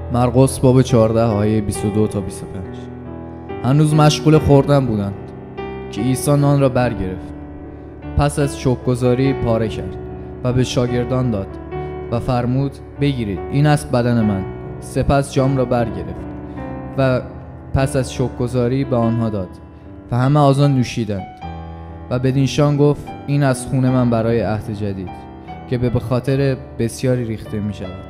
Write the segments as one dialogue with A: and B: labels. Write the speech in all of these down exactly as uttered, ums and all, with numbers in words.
A: مرقس باب چهارده آیه بیست و دو تا بیست و پنج. هنوز مشغول خوردن بودند که عیسی نان را برگرفت، پس از شکرگزاری پاره کرد و به شاگردان داد و فرمود بگیرید، این است بدن من. سپس جام را برگرفت و پس از شکرگزاری به آنها داد و همه از آن نوشیدند و بدینشان گفت این از خون من برای عهد جدید که به خاطر بسیاری ریخته می شود.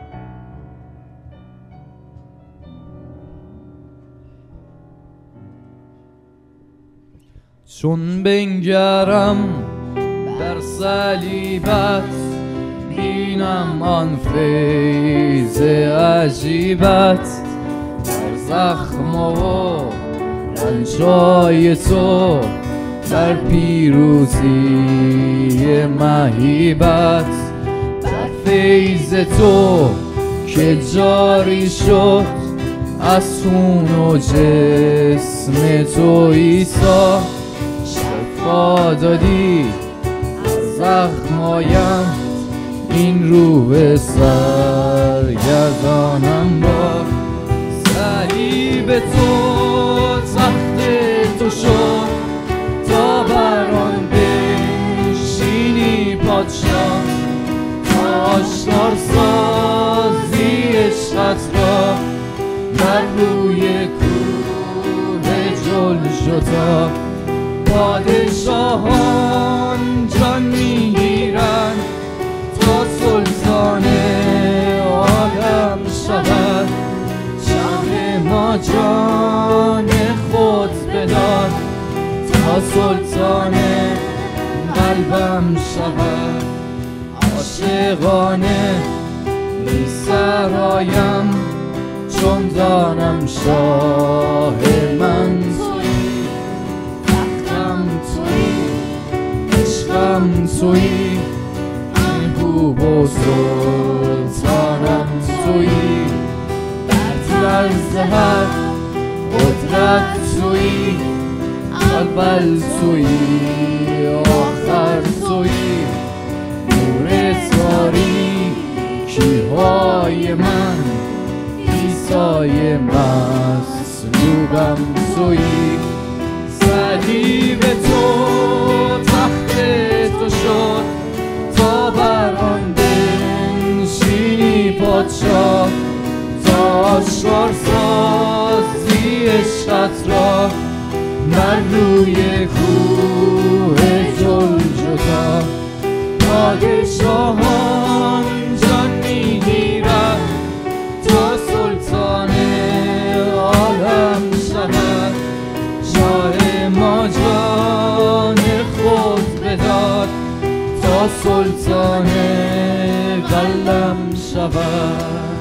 A: چون بنگرم در صلیبت، بینم آن فیض عجیبت، در زخم و رنجای تو، در پیروزی مهیبت، در فیض تو که جاری شد از خون و جسم تو عیسی. شفا دادی از زخمایم، این رو به سرگردانم بار. صلیب تو تخت تو شد تا بر آن بنشینی پادشاه، تا آشکار سازی عشقت را بر روی کوه جلجتا. پادشاهان جان میگیرند تا سلطان عالم شود، شمع ما جان خود بداد تا سلطان قلبم شود. عاشقانه می سرایم چون دانم شاه من تویی، تختم تویی، عشقم تویی، محبوب و سلطانم تویی. برتر ز هر قدرت تویی، اول تویی، آخر تویی. نور تاریکی های من، عیسی مصلوبم تویی. صلیب تو تخت تو شد تا بر آن بنشینی پادشاه، تا آشکار سازی عشقت را بر روی کوه جلجتا. پادشاهان جان میگیرند تا سلطان عالم شود، شاه ما جان خود بداد تا سلطان قلم شود.